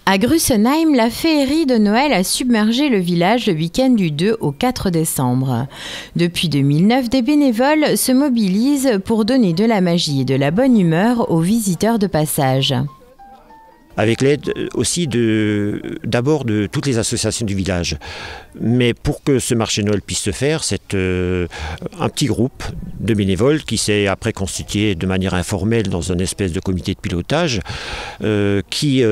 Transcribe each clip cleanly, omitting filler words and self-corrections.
À Grussenheim, la féerie de Noël a submergé le village le week-end du 2 au 4 décembre. Depuis 2009, des bénévoles se mobilisent pour donner de la magie et de la bonne humeur aux visiteurs de passage. Avec l'aide aussi d'abord de toutes les associations du village. Mais pour que ce marché Noël puisse se faire, c'est un petit groupe de bénévoles qui s'est après constitué de manière informelle dans une espèce de comité de pilotage qui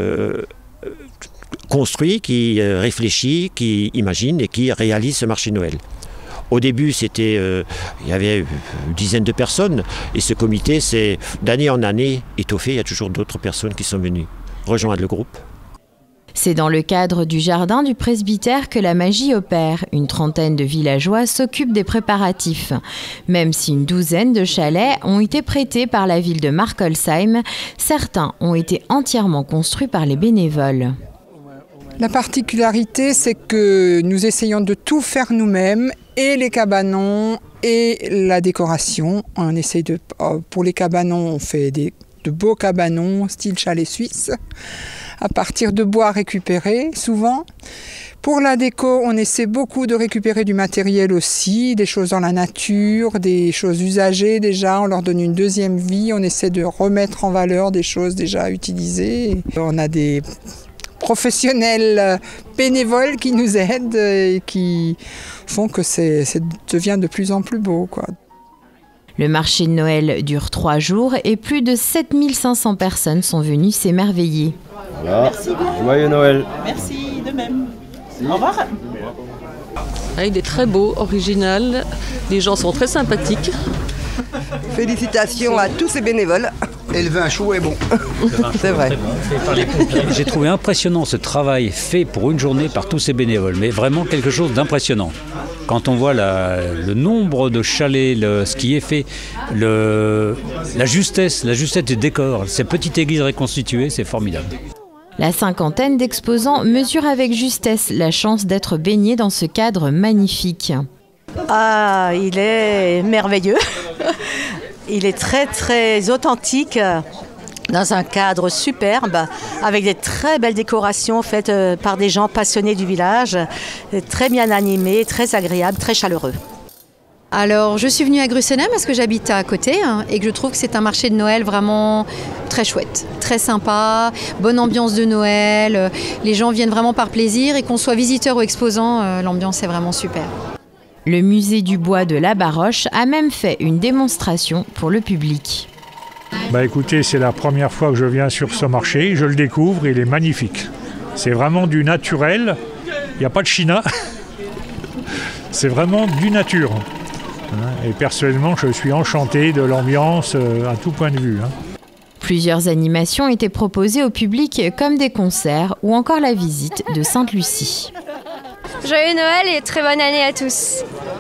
construit, qui réfléchit, qui imagine et qui réalise ce marché Noël. Au début, il y avait une dizaine de personnes et ce comité s'est d'année en année étoffé. Il y a toujours d'autres personnes qui sont venues rejoindre le groupe. C'est dans le cadre du jardin du presbytère que la magie opère. Une trentaine de villageois s'occupent des préparatifs. Même si une douzaine de chalets ont été prêtés par la ville de Markolsheim, certains ont été entièrement construits par les bénévoles. La particularité, c'est que nous essayons de tout faire nous-mêmes, et les cabanons et la décoration. Pour les cabanons, on fait de beaux cabanons, style chalet suisse, à partir de bois récupérés, souvent. Pour la déco, on essaie beaucoup de récupérer du matériel aussi, des choses dans la nature, des choses usagées déjà, on leur donne une deuxième vie, on essaie de remettre en valeur des choses déjà utilisées. On a des professionnels bénévoles qui nous aident et qui font que ça devient de plus en plus beau, quoi. Le marché de Noël dure 3 jours et plus de 7500 personnes sont venues s'émerveiller. Voilà. Merci bien. Joyeux Noël. Merci de même. Au revoir. Il est très beau, original, les gens sont très sympathiques. Félicitations à tous ces bénévoles. Et le vin chaud est bon. C'est vrai. J'ai trouvé impressionnant ce travail fait pour une journée par tous ces bénévoles, mais vraiment quelque chose d'impressionnant. Quand on voit le nombre de chalets, ce qui est fait, la justesse du décor, ces petites églises reconstituées, c'est formidable. La cinquantaine d'exposants mesure avec justesse la chance d'être baigné dans ce cadre magnifique. Ah, il est merveilleux. Il est très très authentique, dans un cadre superbe, avec des très belles décorations faites par des gens passionnés du village, très bien animés, très agréables, très chaleureux. Alors, je suis venue à Grussenheim parce que j'habite à côté et que je trouve que c'est un marché de Noël vraiment très chouette, très sympa, bonne ambiance de Noël, les gens viennent vraiment par plaisir et qu'on soit visiteur ou exposant, l'ambiance est vraiment super. Le musée du bois de la Baroche a même fait une démonstration pour le public. Écoutez, c'est la première fois que je viens sur ce marché, je le découvre, il est magnifique. C'est vraiment du naturel, il n'y a pas de china, c'est vraiment du nature. Et personnellement, je suis enchanté de l'ambiance à tout point de vue. Plusieurs animations étaient proposées au public comme des concerts ou encore la visite de Sainte-Lucie. Joyeux Noël et très bonne année à tous.